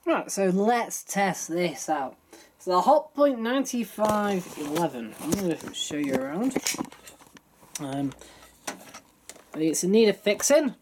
Right, so let's test this out. So the Hotpoint 9511. I'm going to show you around. It's in need of fixing.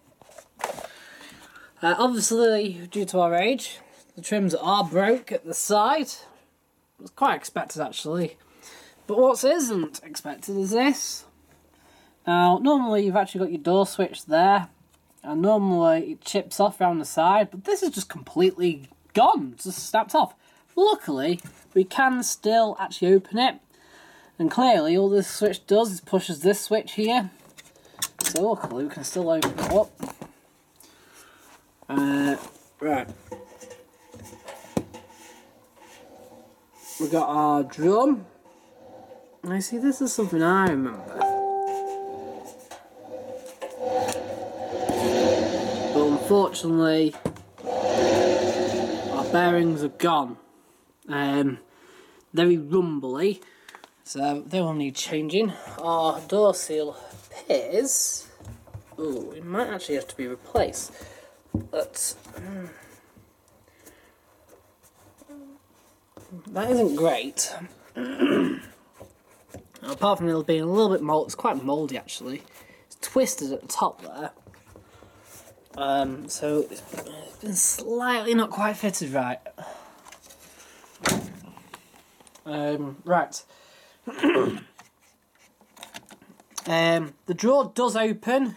Obviously, due to our age, the trims are broke at the side. It's quite expected actually. But what isn't expected is this. Now, normally you've actually got your door switch there, and normally it chips off around the side, but this is just completely gone, just snapped off. Luckily, we can still actually open it, and clearly all this switch does is pushes this switch here. So luckily we can still open it up. Right. We got our drum. I see, this is something I remember. But unfortunately, our bearings are gone. Very rumbly, so they will need changing. Our door seal appears... Ooh, it might actually have to be replaced. But... that isn't great. Apart from it being a little bit mold, it's quite mouldy actually. It's twisted at the top there. So it's been slightly not quite fitted right. Right. The drawer does open,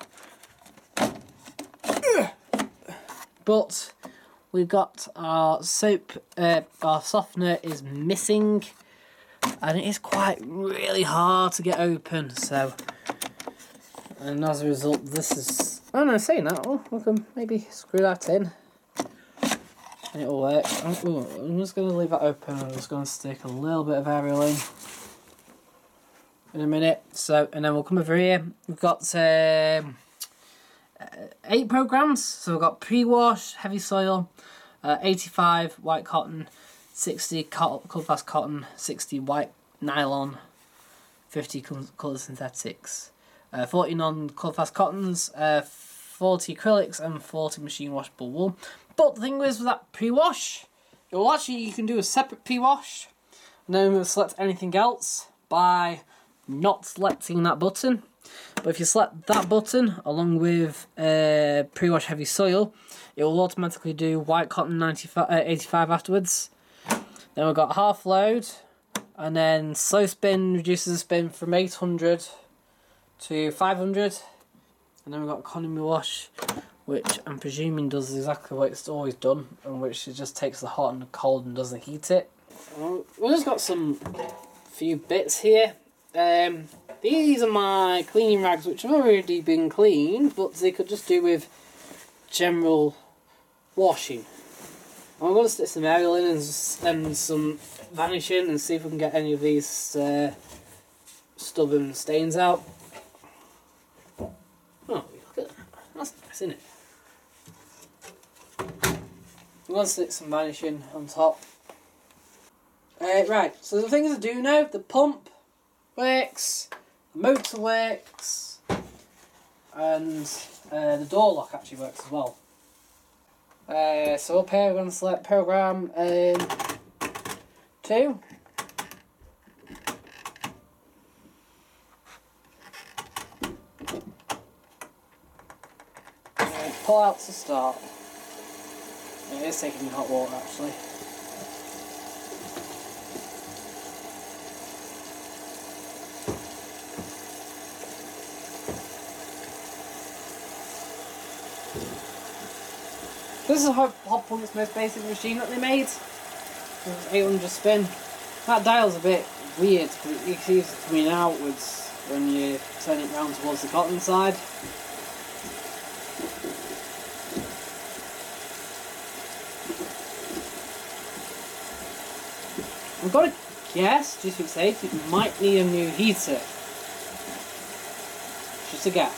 but we've got our soap, our softener is missing, and it is quite really hard to get open. So, and as a result, this is. Oh no, saying that, we can maybe screw that in, and it'll work. I'm just going to leave that open. I'm just going to stick a little bit of aerial in a minute. So, and then we'll come over here. We've got 8 programs. So we've got pre-wash, heavy soil, 85 white cotton, 60 colour fast cotton, 60 white nylon, 50 colour synthetics, 40 non-colour fast cottons, 40 acrylics, and 40 machine washable wool. But the thing is with that pre-wash, you can do a separate pre-wash, and then we'll select anything else by not selecting that button. But if you select that button along with pre-wash heavy soil, it will automatically do white cotton 85 afterwards. Then we've got half load, and then slow spin reduces the spin from 800 to 500. And then we've got economy wash, which I'm presuming does exactly what it's always done, and which it just takes the hot and the cold and doesn't heat it. We've just got some few bits here. These are my cleaning rags, which have already been cleaned, but they could just do with general washing. I'm going to stick some aerial in and some vanishing and see if we can get any of these stubborn stains out. Oh, look at that. That's nice, isn't it? I'm going to stick some vanishing on top. Right, so the things I do know, the pump works, the motor works, and the door lock actually works as well. So up here we're going to select program 2. Pull out to start. It is taking hot water actually. This is Hotpoint's most basic machine that they made. It's 800 spin. That dial's a bit weird because it keeps coming outwards when you turn it round towards the cotton side. I've got to guess, just for safety, it might need a new heater. Just a guess.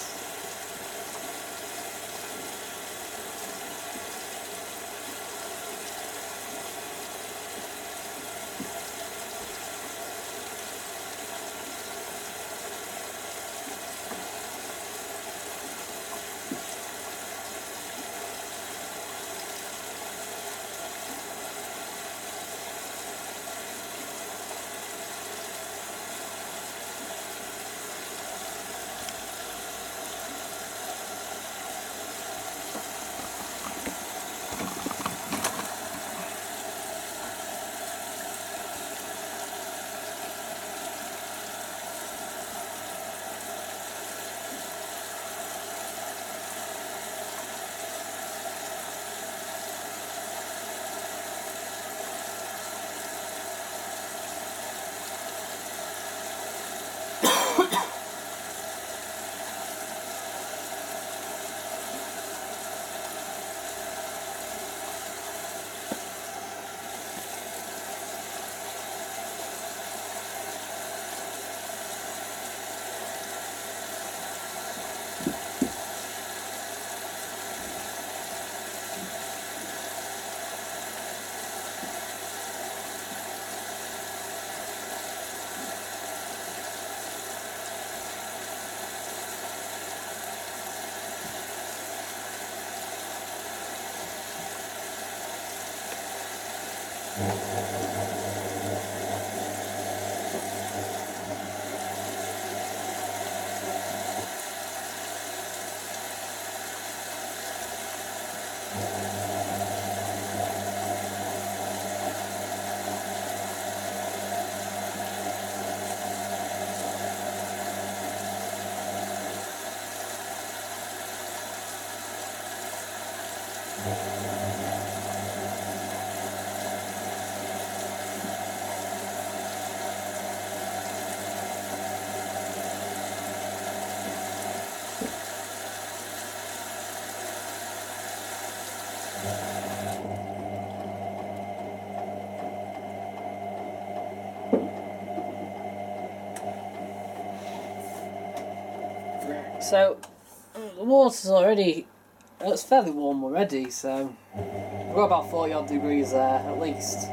So the water's already, it's fairly warm already, so we've got about 40 odd degrees there at least.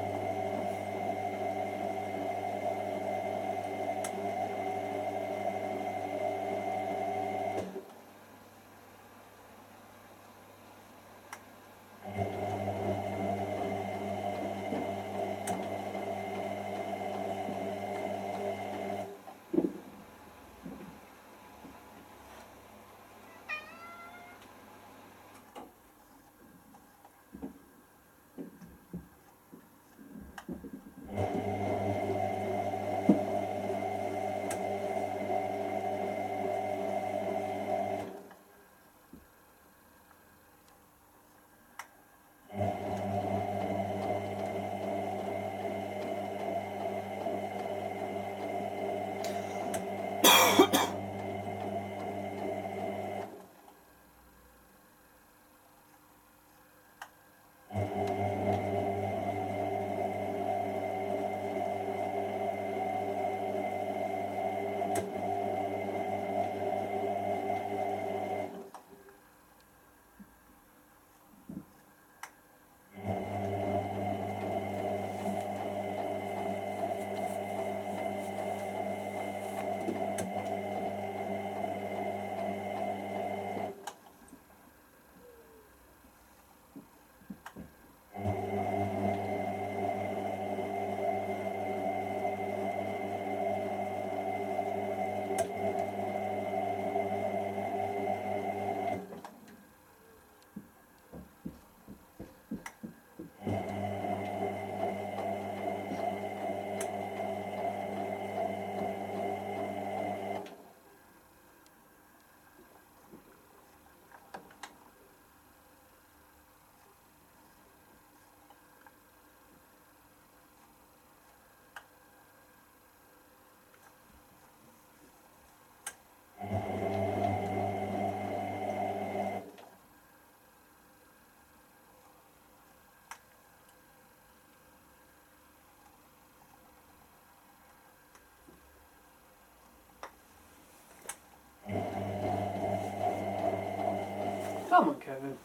Come on, Kevin.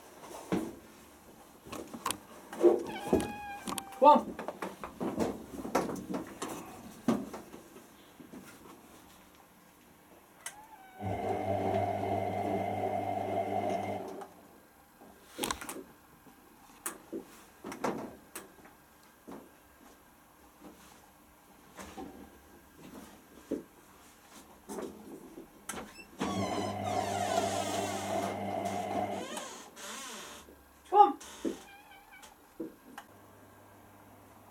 Come on. Come on.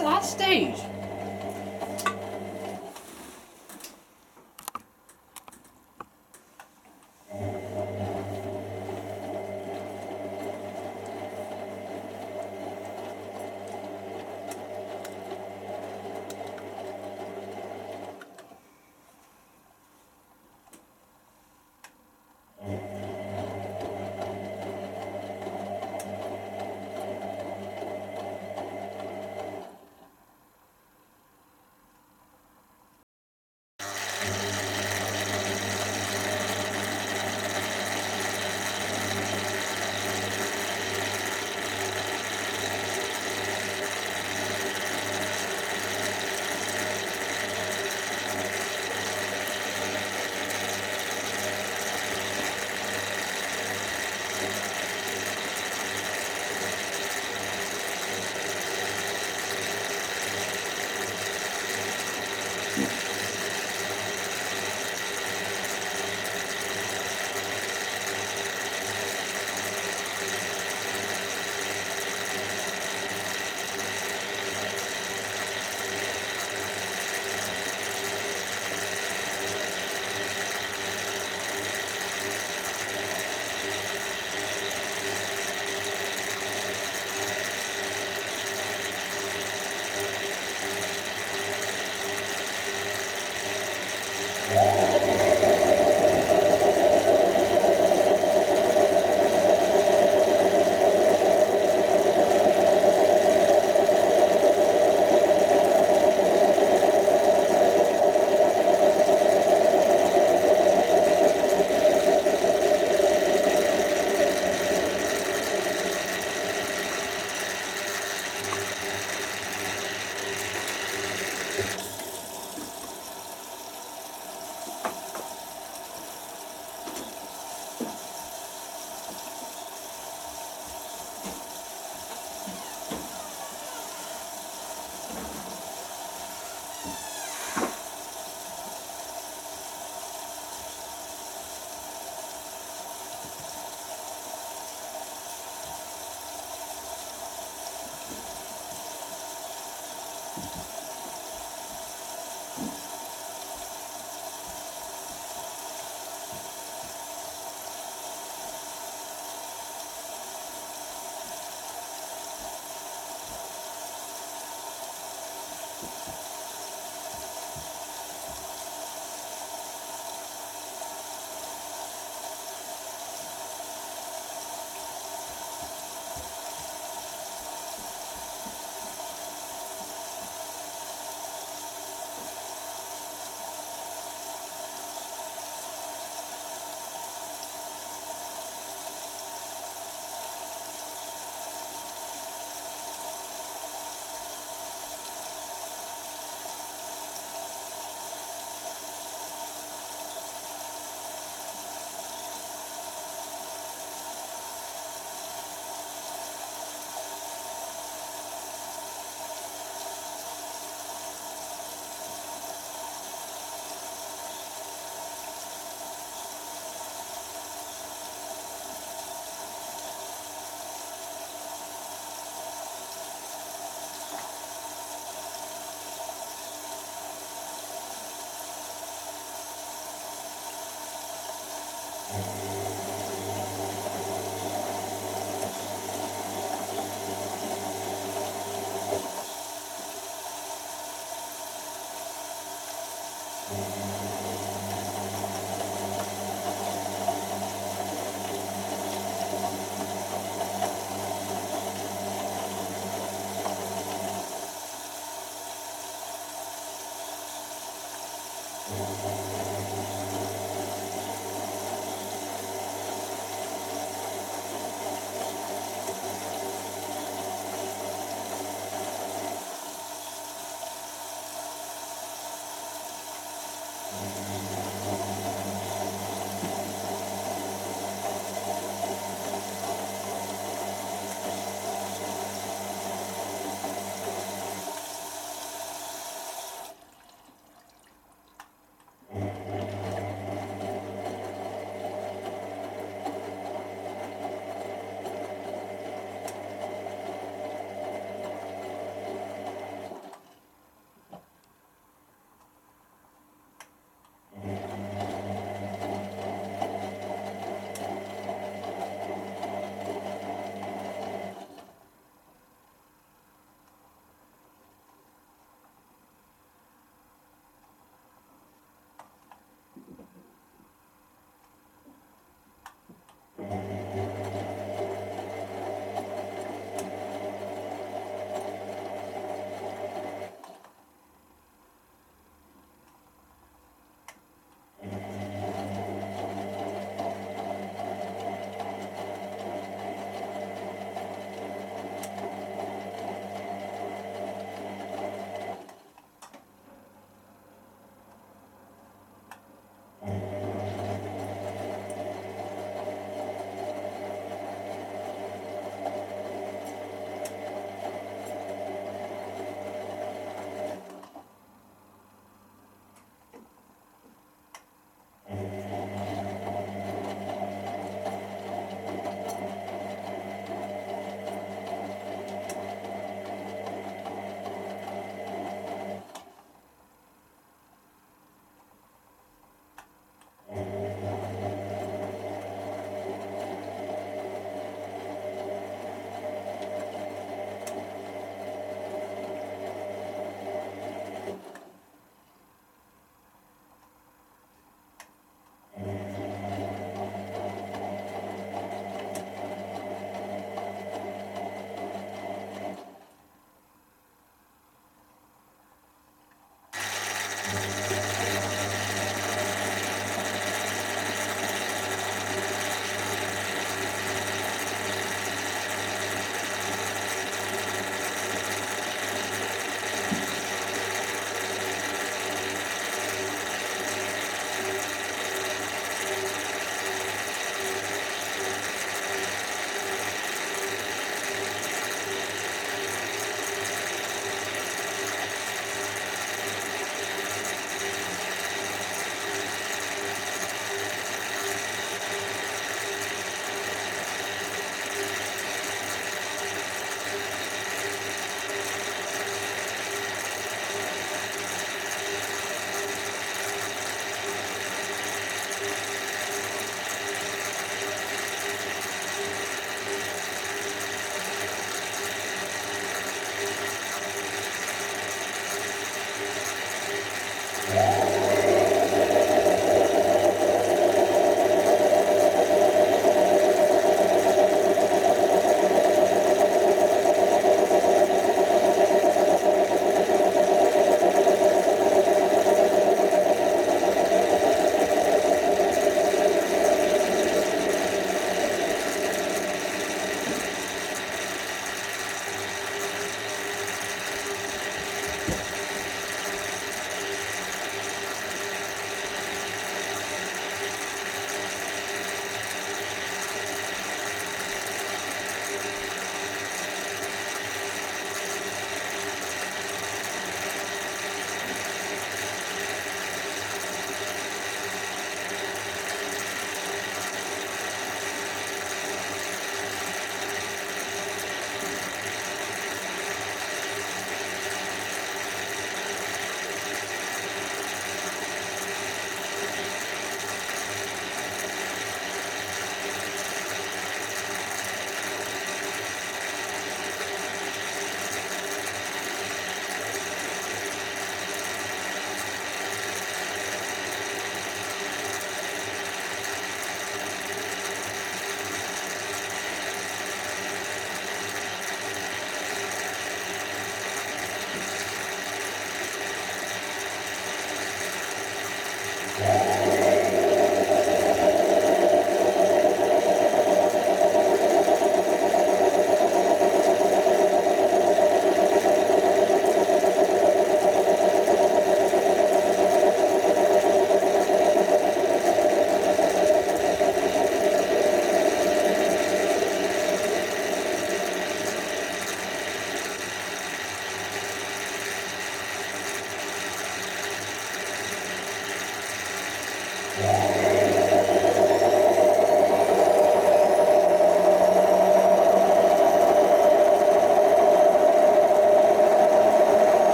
to that stage.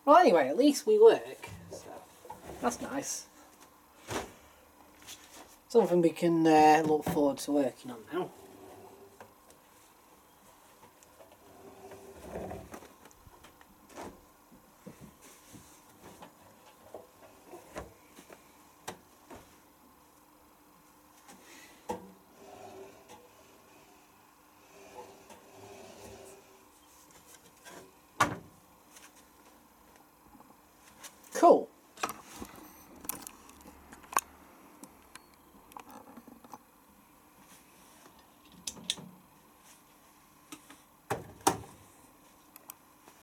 Well, anyway, at least we work, so that's nice. Something we can look forward to working on now. Cool.